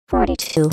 42.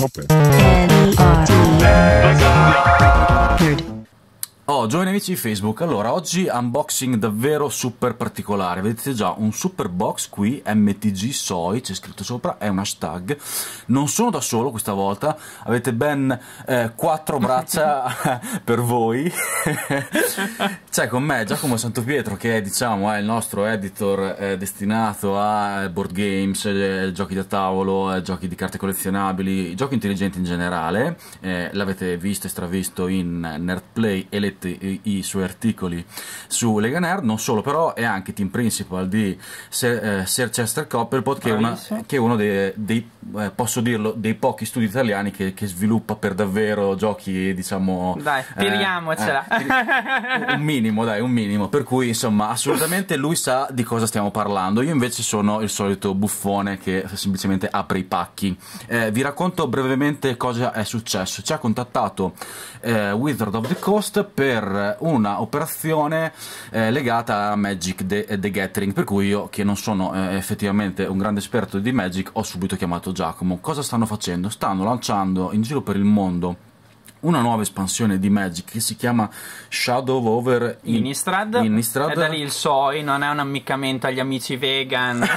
Oh, giovani amici di Facebook, allora oggi unboxing davvero super particolare. Vedete già un super box qui, MTG Soi, c'è scritto sopra, è un hashtag. Non sono da solo questa volta, avete ben 4 braccia per voi. C'è con me Giacomo Santopietro, che è, diciamo, è il nostro editor destinato a board games, giochi da tavolo, giochi di carte collezionabili, giochi intelligenti in generale. L'avete visto e stravisto in Nerdplay e i suoi articoli su Lega Nerd. Non solo, però è anche team principal di Sir Chester Copperpot, che è uno dei posso dirlo, dei pochi studi italiani che sviluppa per davvero giochi, diciamo, dai, tiriamocela. Un minimo, per cui insomma assolutamente lui sa di cosa stiamo parlando. Io invece sono il solito buffone che semplicemente apre i pacchi. Vi racconto brevemente cosa è successo. Ci ha contattato Wizard of the Coast per una operazione legata a Magic the Gathering, per cui io, che non sono effettivamente un grande esperto di Magic, ho subito chiamato Giacomo. Cosa stanno facendo? Stanno lanciando in giro per il mondo una nuova espansione di Magic che si chiama Shadow over Innistrad. E da lì il Soi non è un ammiccamento agli amici vegan.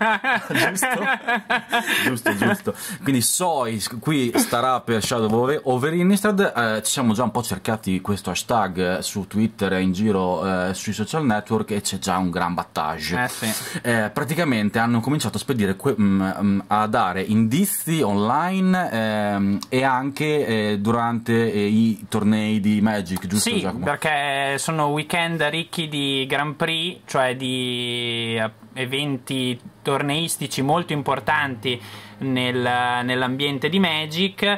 Giusto. Quindi Soi qui starà per Shadow over Innistrad. Ci siamo già un po' cercati questo hashtag su Twitter e in giro sui social network, e c'è già un gran battage. Sì. Praticamente hanno cominciato a spedire a dare indizi online e anche durante i tornei di Magic, giusto? Sì, Giacomo? perché sono weekend ricchi di Grand Prix, cioè di eventi torneistici molto importanti nell'ambiente di Magic,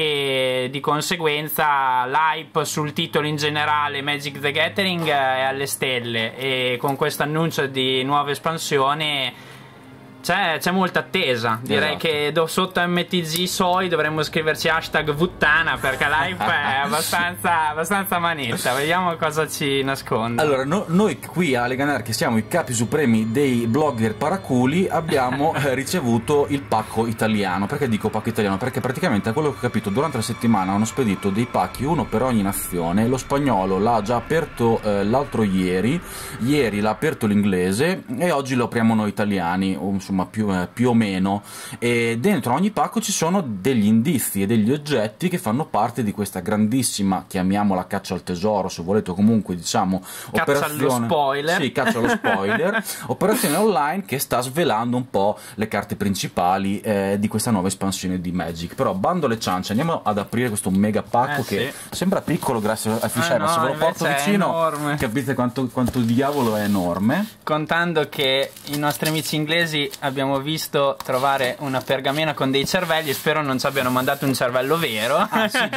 e di conseguenza l'hype sul titolo in generale Magic the Gathering è alle stelle, e con questo annuncio di nuova espansione c'è molta attesa. Direi che sotto MTG Soi dovremmo scriverci hashtag Vuttana, perché l'hype è abbastanza manetta. Vediamo cosa ci nasconde. Allora, noi qui a Lega Nerd, che siamo i capi supremi dei blogger paraculi, abbiamo ricevuto il pacco italiano. Perché dico pacco italiano? Perché praticamente, a quello che ho capito, durante la settimana hanno spedito dei pacchi, uno per ogni nazione. Lo spagnolo l'ha già aperto l'altro ieri l'ha aperto l'inglese, e oggi lo apriamo noi italiani, insomma più o meno. E dentro ogni pacco ci sono degli indizi e degli oggetti che fanno parte di questa grandissima, chiamiamola caccia al tesoro, se volete, o comunque diciamo caccia allo spoiler. Sì, caccia allo spoiler. Operazione online che sta svelando un po' le carte principali di questa nuova espansione di Magic. Però bando alle ciance, andiamo ad aprire questo mega pacco che sembra piccolo grazie al fisciale, ma se ve lo porto vicino capite quanto diavolo è enorme. Contando che i nostri amici inglesi abbiamo visto trovare una pergamena con dei cervelli, spero non ci abbiano mandato un cervello vero.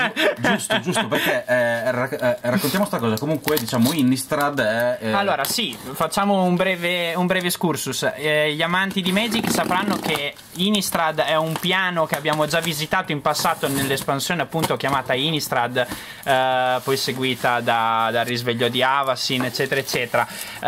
Sì, giusto, perché raccontiamo sta cosa. Comunque, diciamo, Innistrad è... Allora, sì, facciamo un breve excursus. Gli amanti di Magic sapranno che Innistrad è un piano che abbiamo già visitato in passato nell'espansione appunto chiamata Innistrad, poi seguita dal risveglio di Avacyn, eccetera eccetera.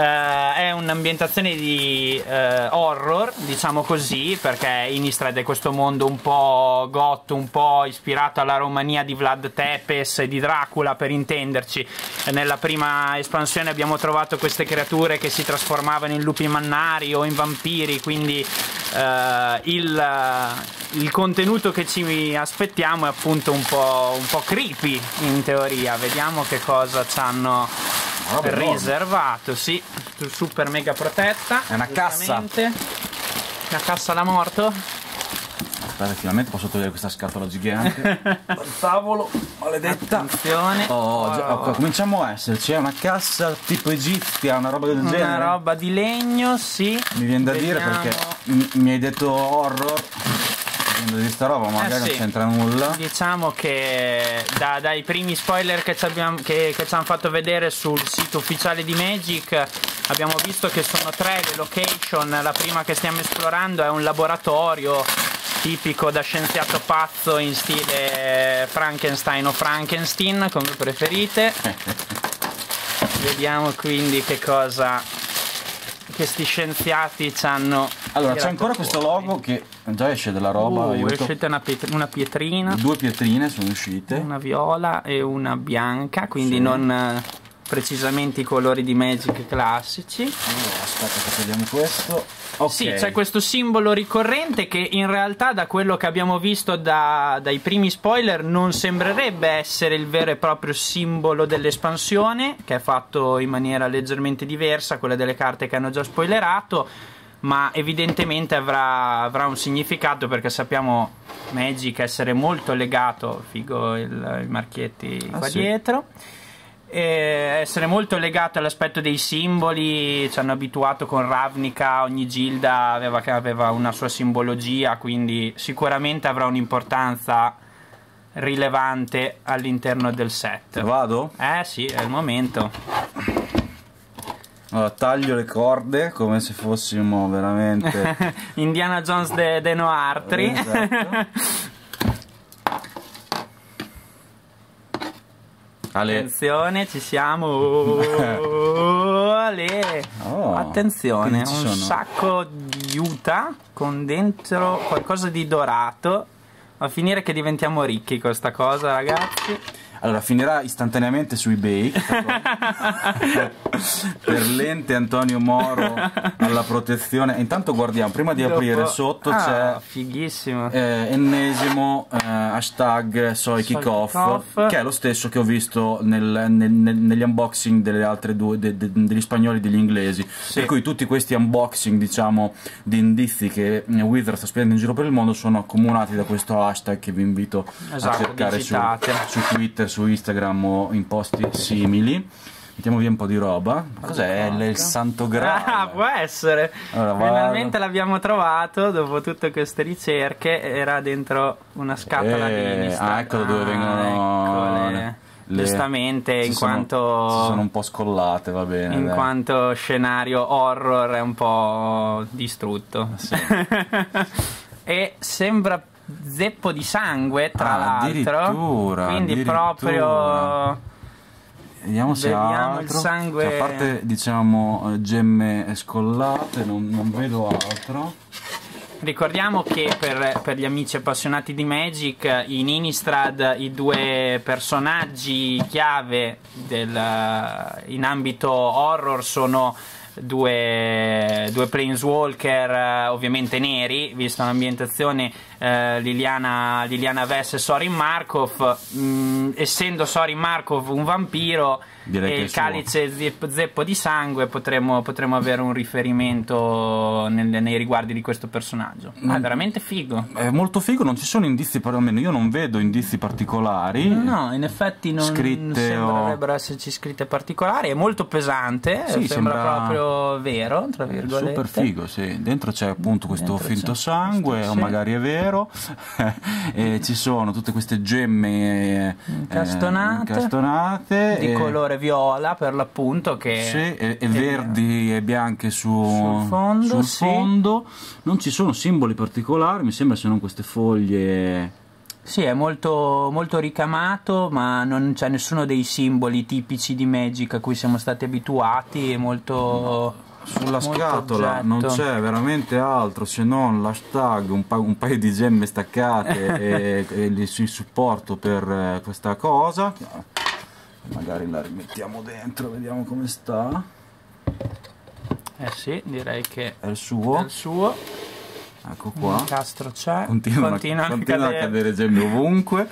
È un'ambientazione di horror, diciamo così, perché Innistrad è questo mondo un po' goth, un po' ispirato alla Romania di Vlad Tepes e di Dracula, per intenderci. Nella prima espansione abbiamo trovato queste creature che si trasformavano in lupi mannari o in vampiri, quindi il contenuto che ci aspettiamo è appunto un po' creepy in teoria. Vediamo che cosa ci hanno riservato. Sì, super mega protetta. È una cassa. Una cassa da morto. Aspetta, finalmente posso togliere questa scatola gigante dal tavolo, maledetta. Attenzione. Cominciamo a esserci. È una cassa tipo egizia, una roba del genere. Una roba di legno, sì. Mi viene da dire, perché mi hai detto horror di sta roba, magari non c'entra nulla. Diciamo che dai primi spoiler che ci hanno fatto vedere sul sito ufficiale di Magic abbiamo visto che sono 3 le location. La prima che stiamo esplorando è un laboratorio tipico da scienziato pazzo in stile Frankenstein o Frankenstein, come preferite. Vediamo quindi che cosa questi scienziati ci hanno Allora, c'è ancora questo logo che già esce della roba. È uscita una pietrina. 2 pietrine sono uscite. Una viola e una bianca, quindi non precisamente i colori di Magic classici. Allora, aspetta che vediamo questo. Okay. Sì, c'è questo simbolo ricorrente che in realtà, da quello che abbiamo visto dai primi spoiler, non sembrerebbe essere il vero e proprio simbolo dell'espansione, che è fatto in maniera leggermente diversa, quella delle carte che hanno già spoilerato, ma evidentemente avrà un significato, perché sappiamo Magic essere molto legato, figo i marchietti qua dietro, e essere molto legato all'aspetto dei simboli. Ci hanno abituato con Ravnica, ogni gilda aveva una sua simbologia, quindi sicuramente avrà un'importanza rilevante all'interno del set. Vado? Sì, è il momento. Allora, taglio le corde come se fossimo veramente Indiana Jones de Noartri. Esatto. Attenzione, ci siamo. Attenzione, un sacco di Utah con dentro qualcosa di dorato. Va a finire che diventiamo ricchi con sta cosa, ragazzi. Allora, finirà istantaneamente su eBay per l'ente Antonio Moro alla protezione. Intanto guardiamo, prima di aprire, sotto c'è fighissimo ennesimo hashtag Soy Kickoff, che è lo stesso che ho visto negli unboxing delle altre due, degli spagnoli e degli inglesi. Per cui tutti questi unboxing, diciamo, di indizi che Wizard sta spedendo in giro per il mondo sono accomunati da questo hashtag che vi invito a cercare su Twitter, su Instagram o in posti simili. Mettiamo via un po' di roba. Cos'è? Il Santo Graal? Può essere. Allora, finalmente l'abbiamo trovato dopo tutte queste ricerche. Era dentro una scatola di Innistrad. Ecco da dove vengono giustamente, in quanto si sono un po' scollate, va bene. In quanto scenario horror è un po' distrutto. Sì. E sembra zeppo di sangue, tra l'altro, quindi proprio vediamo se ha il sangue, cioè, a parte, diciamo, gemme scollate, non vedo altro. Ricordiamo che per gli amici appassionati di Magic, in Innistrad i due personaggi chiave in ambito horror sono due Planeswalker, ovviamente neri, vista l'ambientazione, Liliana Vess e Sorin Markov. Essendo Sorin Markov un vampiro, direi e che il calice zeppo di sangue, potremmo avere un riferimento nei riguardi di questo personaggio. È veramente figo, è molto figo. Non ci sono indizi, almeno io non vedo indizi particolari. No, in effetti non sembrerebbero esserci scritte particolari. È molto pesante, sembra proprio vero, tra virgolette. Super figo, sì. Dentro c'è appunto questo finto sangue, o magari è vero. E ci sono tutte queste gemme incastonate di colore viola, per l'appunto, che e verdi e bianche sul fondo. Non ci sono simboli particolari, mi sembra, se non queste foglie. Sì, è molto, molto ricamato, ma non c'è nessuno dei simboli tipici di Magic a cui siamo stati abituati. È molto sulla scatola oggetto. Non c'è veramente altro se non l'hashtag, un paio di gemme staccate e il supporto per questa cosa. Magari la rimettiamo dentro, vediamo come sta. Sì, direi che è il suo. Ecco qua. Il castro c'è. Continuano a cadere gemme ovunque.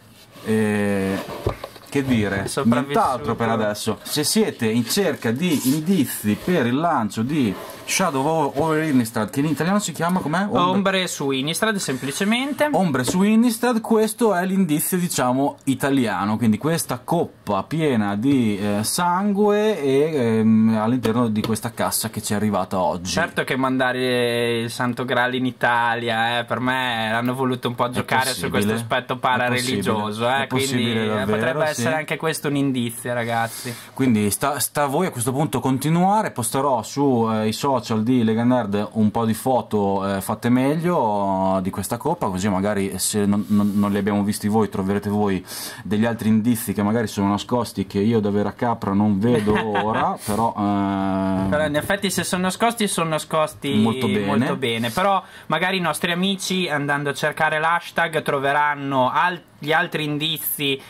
Che dire, nient'altro per adesso. Se siete in cerca di indizi per il lancio di Shadow over Innistrad, che in italiano si chiama com'è? Ombre su Innistrad, semplicemente. Ombre su Innistrad, questo è l'indizio, diciamo, italiano. Quindi questa coppa piena di sangue e all'interno di questa cassa che ci è arrivata oggi. Certo che mandare il Santo Graal in Italia, per me hanno voluto un po' giocare su questo aspetto parareligioso, quindi davvero, potrebbe essere anche questo un indizio, ragazzi. Quindi sta a voi a questo punto continuare. Posterò su i social social di Lega Nerd un po' di foto fatte meglio di questa coppa, così magari se non li abbiamo visti voi troverete voi degli altri indizi che magari sono nascosti, che io da vera capra non vedo ora, però in effetti se sono nascosti molto bene, però magari i nostri amici, andando a cercare l'hashtag, troveranno gli altri indizi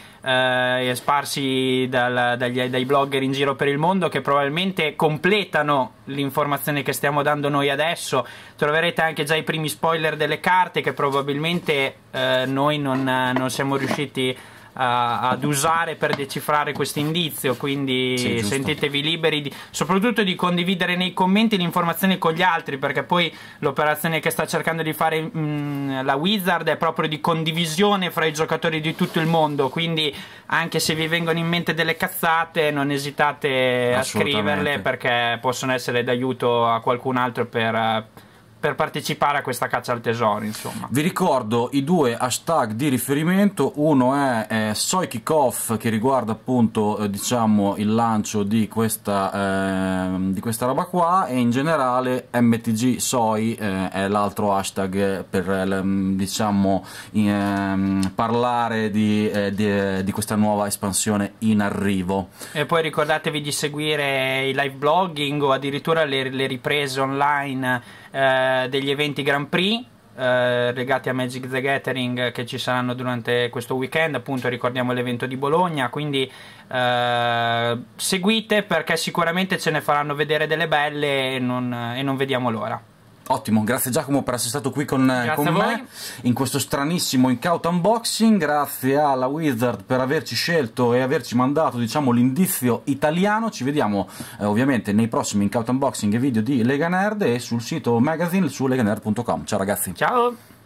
sparsi dai blogger in giro per il mondo, che probabilmente completano l'informazione che stiamo dando noi adesso. Troverete anche già i primi spoiler delle carte che probabilmente noi non siamo riusciti ad usare per decifrare questo indizio, quindi sì, sentitevi liberi soprattutto di condividere nei commenti l'informazione con gli altri, perché poi l'operazione che sta cercando di fare la Wizard è proprio di condivisione fra i giocatori di tutto il mondo, quindi anche se vi vengono in mente delle cazzate non esitate a scriverle, perché possono essere d'aiuto a qualcun altro per partecipare a questa caccia al tesoro, insomma. Vi ricordo i due hashtag di riferimento. Uno è Soy Kickoff, che riguarda appunto diciamo il lancio di questa roba qua, e in generale MTG Soy è l'altro hashtag per diciamo parlare di questa nuova espansione in arrivo. E poi ricordatevi di seguire i live blogging o addirittura le riprese online degli eventi Grand Prix legati a Magic the Gathering che ci saranno durante questo weekend. Appunto ricordiamo l'evento di Bologna, quindi seguite, perché sicuramente ce ne faranno vedere delle belle e non vediamo l'ora. Ottimo, grazie Giacomo per essere stato qui con me in questo stranissimo Incaut Unboxing, grazie alla Wizard per averci scelto e averci mandato diciamo l'indizio italiano. Ci vediamo ovviamente nei prossimi Incaut Unboxing e video di Lega Nerd e sul sito magazine su leganerd.com. Ciao ragazzi. Ciao.